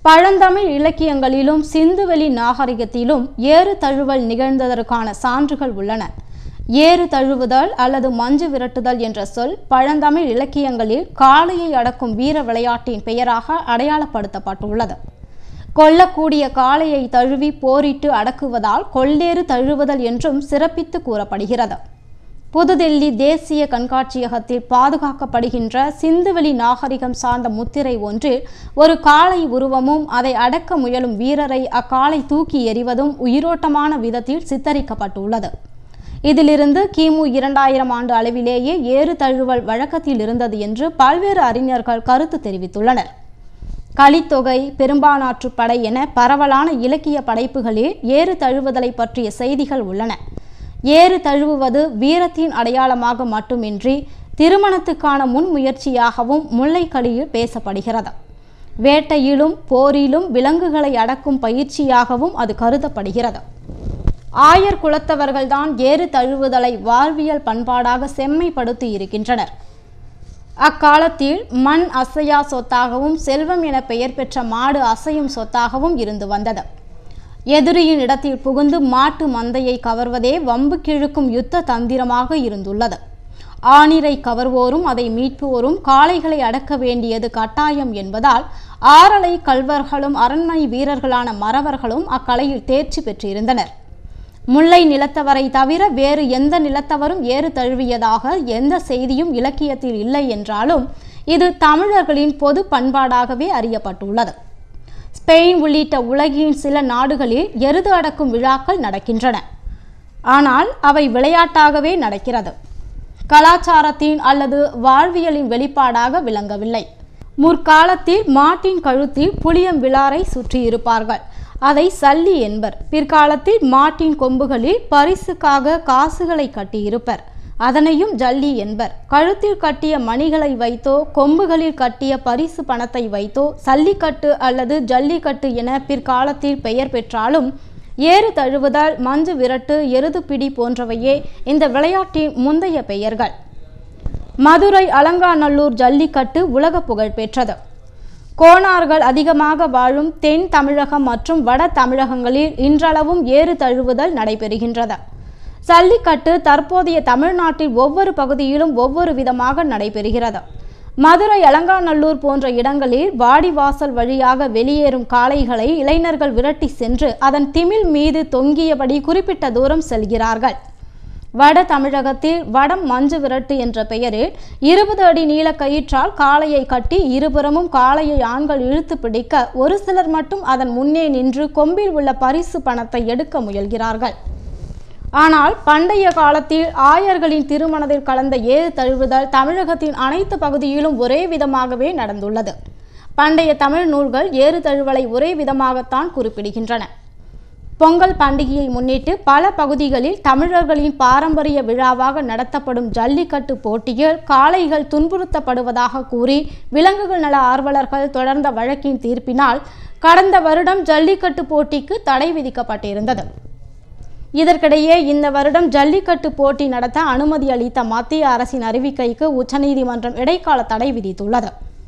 பழந்தமிழ் இலக்கியங்களிலும் சிந்துவெளி நாகரிகத்திலும் ஏறு தழுவல் நிகழ்ந்ததற்கான சான்றுகள் உள்ளன. ஏறு தழுவுதல் அல்லது மஞ்சு விரட்டுதல் என்ற சொல் பழந்தமிழ் இலக்கியங்களில் காளையை அடக்கும் வீர விளையாட்டின் பெயராக அடையாளப்படுத்தப்பட்டுள்ளது. கொல்லக்கூடிய காளையை தழுவி போரிட்டு அடக்குவதால் கொள்ளேறு தழுவுதல் என்றும் சிறப்பித்து கூறப்படுகிறது. புதுதில்லி தேசிய கண்காட்சியகத்தில் பாதுகாக்கப்படுகின்ற சிந்துவெளி நாகரிகம் சார்ந்த முத்திரை ஒன்றில் ஒரு காளை உருவமும் அதை அடக்க முயலும் வீரரை அக்காளை தூக்கி எறிவதும் உயிரோட்டமான விதத்தில் சித்தரிக்கப்பட்டுள்ளது. இதிலிருந்து கிமு 2000 ஆண்டு அளவிலேயே ஏறு தழுவல் வழக்கத்தில் இருந்தது என்று பல்வேறு அறிஞர்கள் கருத்து தெரிவித்துள்ளனர். கலித்தொகை, பெரும்பானாற்றுப்படை என பரவலான இலக்கிய படைப்புகளில் ஏறு தழுவுதலை பற்றிய செய்திகள் உள்ளன. ஏறு தழுவுவது வீரத்தின் அடையாளமாக மட்டுமின்றி திருமணத்துக்கான முன்முயற்சியாகவும் முல்லைக்கலியில் பேசப்படுகிறது. வேட்டையிலும் போரிலும் விலங்குகளை அடக்கும் பயிற்சியாகவும் அது கருதப்படுகிறது. ஆயர் குலத்தவர்கள்தான் ஏறு தழுவுதலை வாழ்வியல் பண்பாடாக செம்மைப்படுத்தி இருக்கின்றனர். அக்காலத்தில் மண் அசையா சொத்தாகவும் செல்வம் என பெயர் பெற்ற மாடு அசையும் சொத்தாகவும் இருந்து வந்தது. எதிரியின் இடத்தில் புகுந்து மாட்டு மந்தையை கவர்வதே வம்பு கிழக்கும் யுத்த தந்திரமாக இருந்துள்ளது. ஆணிரை கவர்வோரும் அதை மீட்போரும் காளைகளை அடக்க வேண்டியது கட்டாயம் என்பதால் ஆறலை கல்வர்களும் அரண்மனை வீரர்களான மறவர்களும் அக்கலையில் தேர்ச்சி பெற்றிருந்தனர். முல்லை நிலத்தவரை தவிர வேறு எந்த நிலத்தவரும் ஏறு தழுவியதாக எந்த செய்தியும் இலக்கியத்தில் இல்லை என்றாலும் இது தமிழர்களின் பொது பண்பாடாகவே அறியப்பட்டுள்ளது. ஸ்பெயின் உள்ளிட்ட உலகின் சில நாடுகளில் எருது அடக்கும் விழாக்கள் நடக்கின்றன. ஆனால் அவை விளையாட்டாகவே நடக்கிறது. கலாச்சாரத்தின் அல்லது வாழ்வியலின் வெளிப்பாடாக விளங்கவில்லை. முற்காலத்தில் மாட்டின் கழுத்தில் புளியம் விழாரை சுற்றியிருப்பார்கள். அதை சல்லி என்பர். பிற்காலத்தில் மாட்டின் கொம்புகளில் பரிசுக்காக காசுகளை கட்டியிருப்பர். அதனையும் ஜல்லி என்பர். கழுத்தில் கட்டிய மணிகளை வைத்தோ கொம்புகளில் கட்டிய பரிசு பணத்தை வைத்தோ சல்லிக்கட்டு அல்லது ஜல்லிக்கட்டு என பிற்காலத்தில் பெயர் பெற்றாலும் ஏறு தழுவுதல், மஞ்சு விரட்டு, எருது பிடி போன்றவையே இந்த விளையாட்டின் முந்தைய பெயர்கள். மதுரை அலங்காநல்லூர் ஜல்லிக்கட்டு உலக புகழ் பெற்றது. கோணார்கள் அதிகமாக வாழும் தென் தமிழகம் மற்றும் வட தமிழகங்களில் இன்றளவும் ஏறு தழுவுதல் நடைபெறுகின்றது. சல்லிக்கட்டு தற்போதைய தமிழ்நாட்டில் ஒவ்வொரு பகுதியிலும் ஒவ்வொரு விதமாக நடைபெறுகிறது. மதுரை அலங்காநல்லூர் போன்ற இடங்களில் வாடிவாசல் வழியாக வெளியேறும் காளைகளை இளைஞர்கள் விரட்டி சென்று அதன் திமில் மீது தொங்கியபடி குறிப்பிட்ட தூரம் செல்கிறார்கள். வட தமிழகத்தில் வடம் மஞ்சு விரட்டு என்ற பெயரில் 20 அடி நீள கயிற்றால் காளையை கட்டி இருபுறமும் காளையை ஆண்கள் இழுத்து பிடிக்க ஒரு சிலர் மட்டும் அதன் முன்னே நின்று கொம்பில் உள்ள பரிசு பணத்தை எடுக்க முயல்கிறார்கள். ஆனால் பண்டைய காலத்தில் ஆயர்களின் திருமணத்தில் கலந்த ஏறு தழுவுதல் தமிழகத்தின் அனைத்து பகுதியிலும் ஒரே விதமாகவே நடந்துள்ளது. பண்டைய தமிழ் நூல்கள் ஏறு தழுவலை ஒரே விதமாகத்தான் குறிப்பிடுகின்றன. பொங்கல் பண்டிகையை முன்னிட்டு பல பகுதிகளில் தமிழர்களின் பாரம்பரிய விழாவாக நடத்தப்படும் ஜல்லிக்கட்டு போட்டியில் காளைகள் துன்புறுத்தப்படுவதாக கூறி விலங்குகள் நல ஆர்வலர்கள் தொடர்ந்த வழக்கின் தீர்ப்பினால் கடந்த வருடம் ஜல்லிக்கட்டு போட்டிக்கு தடை விதிக்கப்பட்டிருந்தது. இதற்கிடையே இந்த வருடம் ஜல்லிக்கட்டு போட்டி நடத்த அனுமதி அளித்த மத்திய அரசின் அறிவிக்கைக்கு உச்சநீதிமன்றம் இடைக்கால தடை விதித்துள்ளது.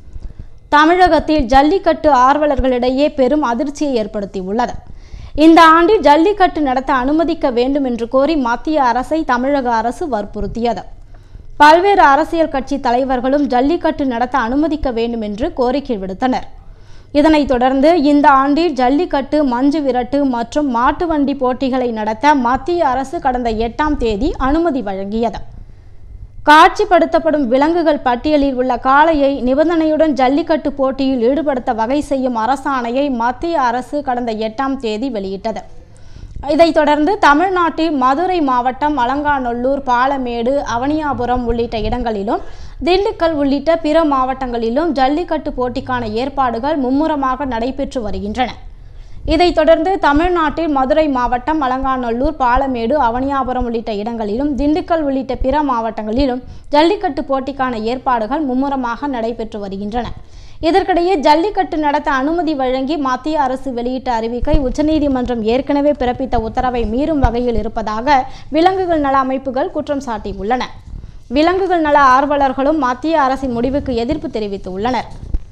தமிழகத்தில் ஜல்லிக்கட்டு ஆர்வலர்களிடையே பெரும் அதிர்ச்சியை ஏற்படுத்தியுள்ளது. இந்த ஆண்டில் ஜல்லிக்கட்டு நடத்த அனுமதிக்க வேண்டும் என்று கோரி மத்திய அரசை தமிழக அரசு வற்புறுத்தியது. பல்வேறு அரசியல் கட்சி தலைவர்களும் ஜல்லிக்கட்டு நடத்த அனுமதிக்க வேண்டும் என்று கோரிக்கை விடுத்தனர். இதனைத் தொடர்ந்து இந்த ஆண்டில் ஜல்லிக்கட்டு, மஞ்சு விரட்டு மற்றும் மாட்டு வண்டி போட்டிகளை நடத்த மத்திய அரசு கடந்த 8ஆம் தேதி அனுமதி வழங்கியது. காட்சிப்படுத்தப்படும் விலங்குகள் பட்டியலில் உள்ள காளையை நிபந்தனையுடன் ஜல்லிக்கட்டு போட்டியில் ஈடுபடுத்த வகை செய்யும் அரசாணையை மத்திய அரசு கடந்த 8ஆம் தேதி வெளியிட்டது. இதைத் தொடர்ந்து தமிழ்நாட்டில் மதுரை மாவட்டம் அலங்காநல்லூர், பாலமேடு, அவனியாபுரம் உள்ளிட்ட இடங்களிலும் திண்டுக்கல் உள்ளிட்ட பிற மாவட்டங்களிலும் ஜல்லிக்கட்டு போட்டிக்கான ஏற்பாடுகள் மும்முரமாக நடைபெற்று வருகின்றன. இதைத் தொடர்ந்து தமிழ்நாட்டில் மதுரை மாவட்டம் அலங்காநல்லூர், பாலமேடு, அவனியாபுரம் உள்ளிட்ட இடங்களிலும் திண்டுக்கல் உள்ளிட்ட பிற மாவட்டங்களிலும் ஜல்லிக்கட்டு போட்டிக்கான ஏற்பாடுகள் மும்முரமாக நடைபெற்று வருகின்றன. இதற்கிடையே ஜல்லிக்கட்டு நடத்த அனுமதி வழங்கி மத்திய அரசு வெளியிட்ட அறிவிக்கை உச்சநீதிமன்றம் ஏற்கனவே பிறப்பித்த உத்தரவை மீறும் வகையில் இருப்பதாக விலங்குகள் நல அமைப்புகள் குற்றம் சாட்டியுள்ளன. விலங்குகள் நல ஆர்வலர்களும் மத்திய அரசின் முடிவுக்கு எதிர்ப்பு தெரிவித்துள்ளனர்.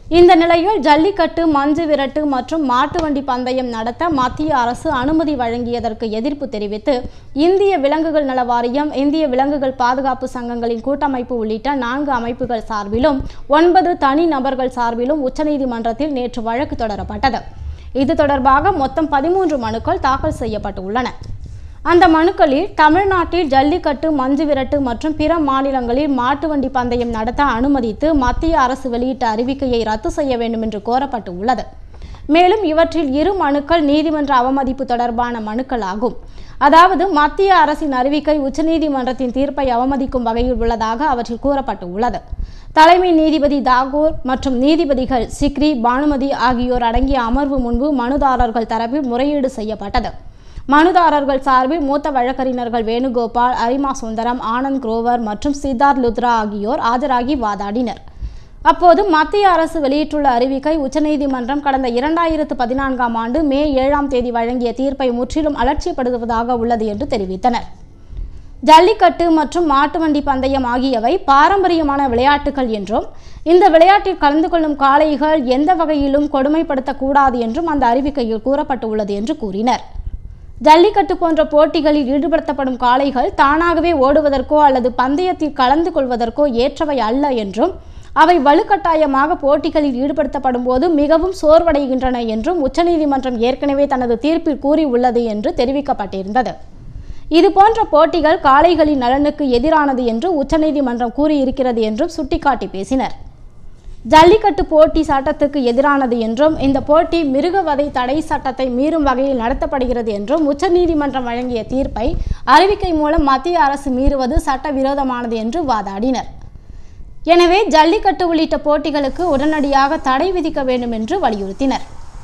இந்த நிலையில் ஜல்லிக்கட்டு, மஞ்சு விரட்டு மற்றும் மாட்டு வண்டி பந்தயம் நடத்த மத்திய அரசு அனுமதி வழங்கியதற்கு எதிர்ப்பு தெரிவித்து இந்திய விலங்குகள் நல வாரியம், இந்திய விலங்குகள் பாதுகாப்பு சங்கங்களின் கூட்டமைப்பு உள்ளிட்ட 4 அமைப்புகள் சார்பிலும் 9 தனி நபர்கள் சார்பிலும் உச்சநீதிமன்றத்தில் நேற்று வழக்கு தொடரப்பட்டது. இது தொடர்பாக மொத்தம் 13 மனுக்கள் தாக்கல் செய்யப்பட்டுள்ளன. அந்த மனுக்களில் தமிழ்நாட்டில் ஜல்லிக்கட்டு, மஞ்சு விரட்டு மற்றும் பிற மாநிலங்களில் மாட்டு வண்டி பந்தயம் நடத்த அனுமதித்து மத்திய அரசு வெளியிட்ட அறிவிக்கையை ரத்து செய்ய வேண்டும் என்று கோரப்பட்டு உள்ளது. மேலும் இவற்றில் 2 மனுக்கள் நீதிமன்ற அவமதிப்பு தொடர்பான மனுக்கள் ஆகும். அதாவது மத்திய அரசின் அறிவிக்கை உச்சநீதிமன்றத்தின் தீர்ப்பை அவமதிக்கும் வகையில் உள்ளதாக அவற்றில் கூறப்பட்டு உள்ளது. தலைமை நீதிபதி தாகூர் மற்றும் நீதிபதிகள் சிக்ரி, பானுமதி ஆகியோர் அடங்கிய அமர்வு முன்பு மனுதாரர்கள் தரப்பில் முறையீடு செய்யப்பட்டது. மனுதாரர்கள் சார்பில் மூத்த வழக்கறிஞர்கள் வேணுகோபால், அரிமா சுந்தரம், ஆனந்த் குரோவர் மற்றும் சித்தார்த் லுத்ரா ஆகியோர் ஆஜராகி வாதாடினர். அப்போது மத்திய அரசு வெளியிட்டுள்ள அறிவிக்கை உச்சநீதிமன்றம் கடந்த 2014ஆம் ஆண்டு மே 7ஆம் தேதி வழங்கிய தீர்ப்பை முற்றிலும் அலட்சியப்படுத்துவதாக உள்ளது என்று தெரிவித்தனர். ஜல்லிக்கட்டு மற்றும் மாட்டு வண்டி பந்தயம் ஆகியவை பாரம்பரியமான விளையாட்டுகள் என்றும் இந்த விளையாட்டில் கலந்து கொள்ளும் காளைகள் எந்த வகையிலும் கொடுமைப்படுத்தக்கூடாது என்றும் அந்த அறிவிக்கையில் கூறப்பட்டுள்ளது என்று கூறினர். ஜல்லிக்கட்டு போன்ற போட்டிகளில் ஈடுபடுத்தப்படும் காளைகள் தானாகவே ஓடுவதற்கோ அல்லது பந்தயத்தில் கலந்து கொள்வதற்கோ ஏற்றவை அல்ல என்றும் அவை வலுக்கட்டாயமாக போட்டிகளில் ஈடுபடுத்தப்படும் போது மிகவும் சோர்வடைகின்றன என்றும் உச்சநீதிமன்றம் ஏற்கனவே தனது தீர்ப்பில் கூறியுள்ளது என்று தெரிவிக்கப்பட்டிருந்தது. இதுபோன்ற போட்டிகள் காளைகளின் நலனுக்கு எதிரானது என்று உச்சநீதிமன்றம் கூறியிருக்கிறது என்றும் சுட்டிக்காட்டி பேசினர். ஜல்லிக்கட்டு போட்டி சட்டத்துக்கு எதிரானது என்றும் இந்த போட்டி மிருகவதை தடை சட்டத்தை மீறும் வகையில் நடத்தப்படுகிறது என்றும் உச்சநீதிமன்றம் வழங்கிய தீர்ப்பை அறிவிக்கை மூலம் மத்திய அரசு மீறுவது சட்டவிரோதமானது என்று வாதாடினர். எனவே ஜல்லிக்கட்டு உள்ளிட்ட போட்டிகளுக்கு உடனடியாக தடை விதிக்க வேண்டும் என்று வலியுறுத்தினர்.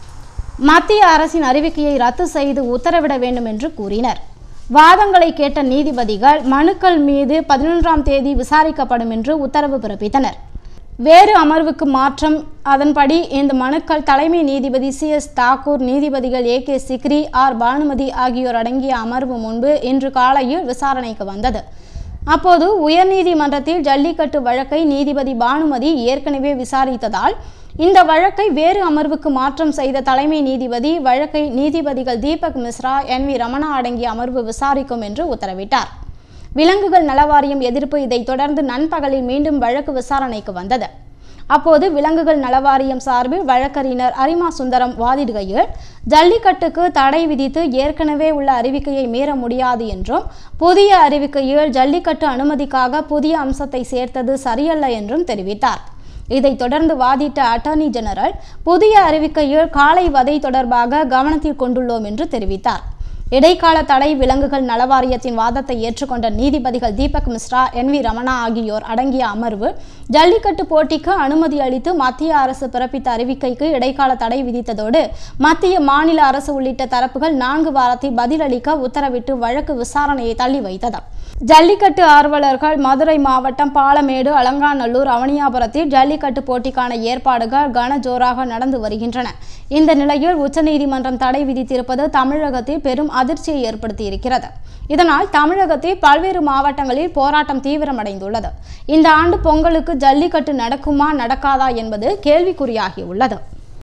மத்திய அரசின் அறிவிக்கையை ரத்து செய்து உத்தரவிட வேண்டும் என்று கூறினர். வாதங்களை கேட்ட நீதிபதிகள் மனுக்கள் மீது 11ஆம் தேதி விசாரிக்கப்படும் என்று உத்தரவு பிறப்பித்தனர். வேறு அமர்வுக்கு மாற்றம். அதன்படி இந்த மனுக்கள் தலைமை நீதிபதி CS தாக்கூர், நீதிபதிகள் AK சிக்ரி, R பானுமதி ஆகியோர் அடங்கிய அமர்வு முன்பு இன்று காலையில் விசாரணைக்கு வந்தது. அப்போது உயர்நீதிமன்றத்தில் ஜல்லிக்கட்டு வழக்கை நீதிபதி பானுமதி ஏற்கனவே விசாரித்ததால் இந்த வழக்கை வேறு அமர்வுக்கு மாற்றம் செய்த தலைமை நீதிபதி வழக்கை நீதிபதிகள் தீபக் மிஸ்ரா, NV ரமணா அடங்கிய அமர்வு விசாரிக்கும் என்று உத்தரவிட்டார். விலங்குகள் நலவாரியம் எதிர்ப்பு. இதைத் தொடர்ந்து நண்பகலில் மீண்டும் வழக்கு விசாரணைக்கு வந்தது. அப்போது விலங்குகள் நலவாரியம் சார்பில் வழக்கறிஞர் அரிமா சுந்தரம் வாதிடுகையில் ஜல்லிக்கட்டுக்கு தடை விதித்து ஏற்கனவே உள்ள அறிவிக்கையை மீற முடியாது என்றும் புதிய அறிவிக்கையில் ஜல்லிக்கட்டு அனுமதிக்காக புதிய அம்சத்தை சேர்த்தது சரியல்ல என்றும் தெரிவித்தார். இதைத் தொடர்ந்து வாதிட்ட அட்டர்னி ஜெனரல் புதிய அறிவிக்கையில் காளை வதை தொடர்பாக கவனத்தில் கொண்டுள்ளோம் என்று தெரிவித்தார். இடைக்கால தடை விலங்குகள் நலவாரியத்தின் வாதத்தை ஏற்றுக்கொண்ட நீதிபதிகள் தீபக் மிஸ்ரா, NV ரமணா ஆகியோர் அடங்கிய அமர்வு ஜல்லிக்கட்டு போட்டிக்கு அனுமதி அளித்து மத்திய அரசு பிறப்பித்த அறிவிக்கைக்கு இடைக்கால தடை விதித்ததோடு மத்திய, மாநில அரசு உள்ளிட்ட தரப்புகள் 4 வாரத்தில் பதிலளிக்க உத்தரவிட்டு வழக்கு விசாரணையை தள்ளி வைத்தது. ஜல்லிக்கட்டு ஆர்வலர்கள் மதுரை மாவட்டம் பாலமேடு, அலங்காநல்லூர், அவனியாபுரத்தில் ஜல்லிக்கட்டு போட்டிக்கான ஏற்பாடுகள் கனஜோராக நடந்து வருகின்றன. இந்த நிலையில் உச்சநீதிமன்றம் தடை விதித்திருப்பது தமிழகத்தில் பெரும் அதிர்ச்சியை ஏற்படுத்தியிருக்கிறது. இதனால் தமிழகத்தில் பல்வேறு மாவட்டங்களில் போராட்டம் தீவிரமடைந்துள்ளது. இந்த ஆண்டு பொங்கலுக்கு ஜல்லிக்கட்டு நடக்குமா நடக்காதா என்பது கேள்விக்குறியாகியுள்ளது.